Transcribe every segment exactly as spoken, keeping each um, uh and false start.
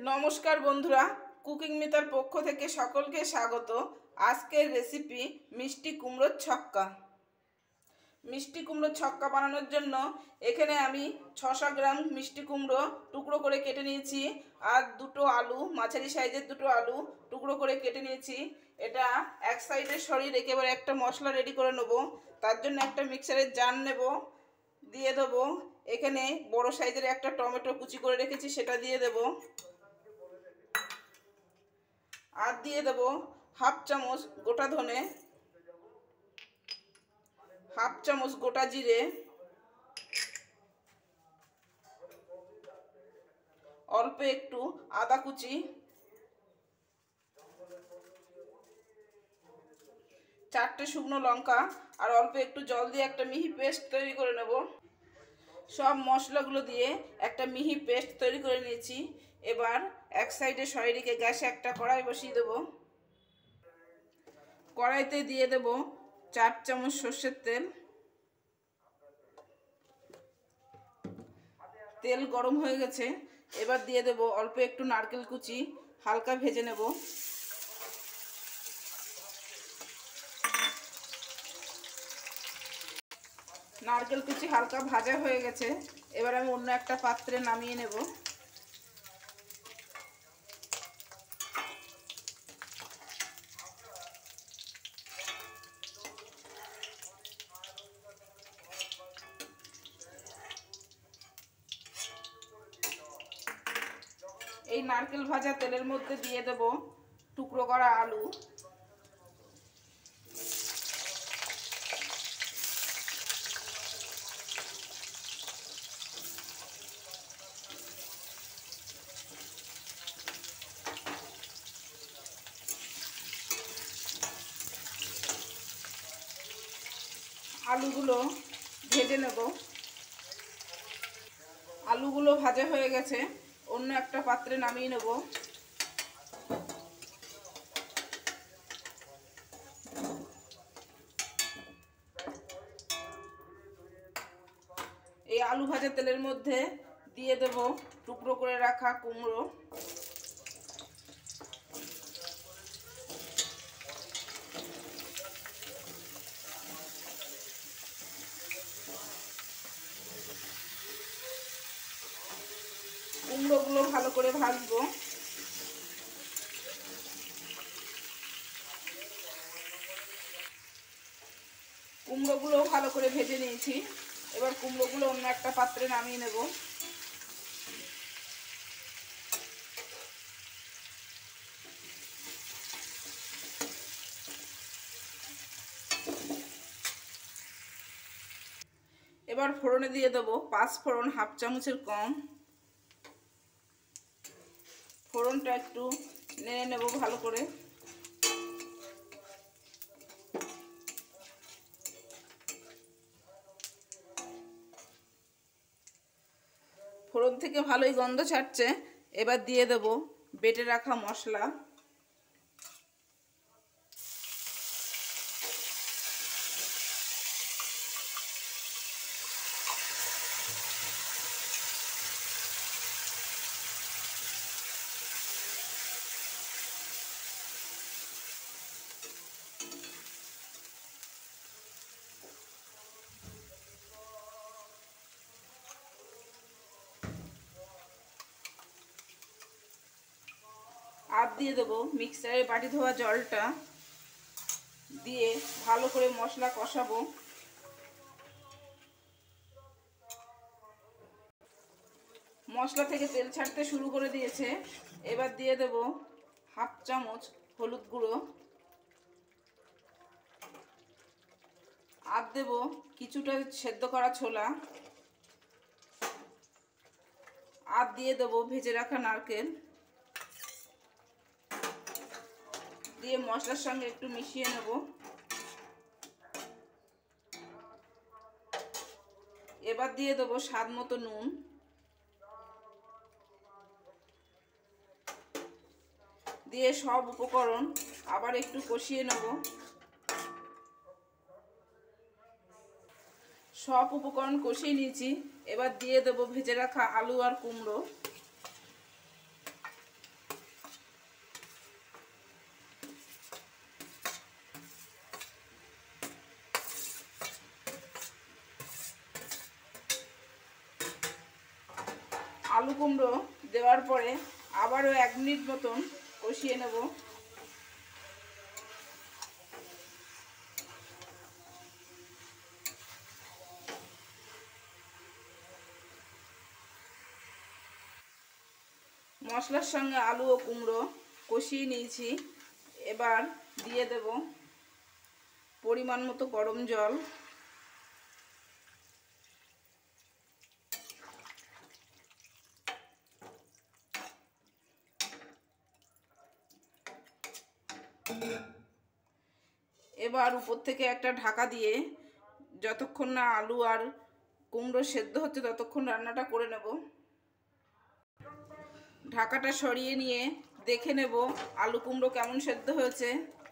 নমস্কার বন্ধুরা, কুকিং মিতার পক্ষ থেকে সকলকে স্বাগত। আজকের রেসিপি মিষ্টি কুমড়োর ছক্কা। মিষ্টি কুমড়োর ছক্কা বানানোর জন্য এখানে আমি ছশো গ্রাম মিষ্টি কুমড়ো টুকরো করে কেটে নিয়েছি, আর দুটো আলু, মাঝারি সাইজের দুটো আলু টুকরো করে কেটে নিয়েছি। এটা এক সাইডে সরিয়ে রেখে এবার একটা মশলা রেডি করে নেব। তার জন্য একটা মিক্সারের জার নেব, দিয়ে দেবো এখানে বড় সাইজের একটা টমেটো কুচি করে রেখেছি, সেটা দিয়ে দেব। আর দিয়ে দেব হাফ চামচ গোটা ধনে, হাফ চামচ গোটা জিরে, অল্প একটু আদা কুচি, চারটে শুকনো লঙ্কা, আর অল্প একটু জল দিয়ে একটা মিহি পেস্ট তৈরি করে নেব। সব মশলাগুলো দিয়ে একটা মিহি পেস্ট তৈরি করে নিয়েছি। এবার এক সাইডে সরিয়ে রেখে গ্যাসে একটা কড়াই বসিয়ে দেব। কড়াইতে দিয়ে দেব চার চামচ সর্ষের তেল। তেল গরম হয়ে গেছে, এবার দিয়ে দেব অল্প একটু নারকেল কুচি, হালকা ভেজে নেব। নারকেল কুচি হালকা ভাজা হয়ে গেছে, এবার আমি অন্য একটা পাত্রে নামিয়ে নেব। এই নারকেল ভাজা তেলের মধ্যে দিয়ে দেব টুকরো করা আলু, আলুগুলো ভেজে নেব। আলুগুলো ভাজা হয়ে গেছে, অন্য একটা পাত্রে নামিয়ে নেব। এই আলু ভাজা তেলের মধ্যে দিয়ে দেব টুকরো করে রাখা কুমড়ো, কুমড়োগুলো ভালো করে ভাজবো। কুমড়োগুলো ভালো করে ভেজে নিয়েছি, এবার কুমড়োগুলো অন্য একটা পাত্রে নামিয়ে নেব। এবার ফোড়নে দিয়ে দেবো পাঁচ ফোড়ন হাফ চামচের কম। ফোড়নটা একটু নেড়ে নেব ভালো করে। ফোড়ন থেকে ভালোই গন্ধ ছাড়ছে, এবার দিয়ে দেব বেটে রাখা মশলা। আর দিয়ে দেবো মিক্সারে বাটি ধোয়া জলটা, দিয়ে ভালো করে মশলা কষাবো। মশলা থেকে তেল ছাড়তে শুরু করে দিয়েছে, এবার দিয়ে দেব হাফ চামচ হলুদ গুঁড়ো, আর দেব কিছুটা সেদ্ধ করা ছোলা, আর দিয়ে দেব ভেজে রাখা নারকেল, দিয়ে মশলার সঙ্গে একটু মিশিয়ে নেব। এবার দিয়ে দেবো স্বাদ মতো নুন, দিয়ে সব উপকরণ আবার একটু কষিয়ে নেব। সব উপকরণ কষিয়ে নিয়েছি, এবার দিয়ে দেবো ভেজে রাখা আলু আর কুমড়ো। কুমড়ো দেওয়ার পরে আবারও এক মিনিট মতন কষিয়ে নেব। মশলার সঙ্গে আলু ও কুমড়ো কষিয়ে নিয়েছি। এবার দিয়ে দেব পরিমাণ মতো গরম জল। এবার উপর থেকে একটা ঢাকা দিয়ে যতক্ষণ না আলু আর কুমড়ো সেদ্ধ হচ্ছে ততক্ষণ রান্নাটা করে নেব। ঢাকাটা সরিয়ে নিয়ে দেখে নেব আলু কুমড়ো কেমন সেদ্ধ হয়েছে।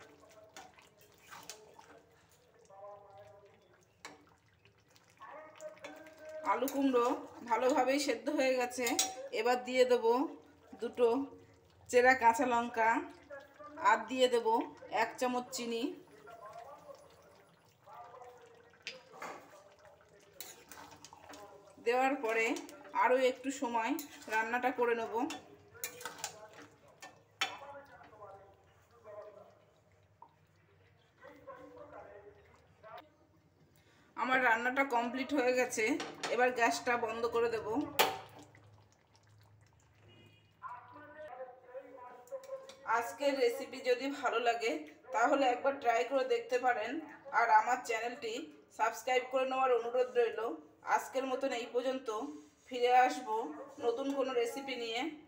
আলু কুমড়ো ভালোভাবেই সেদ্ধ হয়ে গেছে। এবার দিয়ে দেব দুটো চেরা কাঁচা লঙ্কা আর দিয়ে দেব এক চামচ চিনি। দেওয়ার পরে আরও একটু সময় রান্নাটা করে নেব। আমার রান্নাটা কমপ্লিট হয়ে গেছে। এবার গ্যাসটা বন্ধ করে দেব। আজকের রেসিপি যদি ভালো লাগে তাহলে একবার ট্রাই করে দেখতে পারেন, আর আমার চ্যানেলটি সাবস্ক্রাইব করে নেওয়ার অনুরোধ রইল। আজকের মতন এই পর্যন্ত, ফিরে আসবো নতুন কোনো রেসিপি নিয়ে।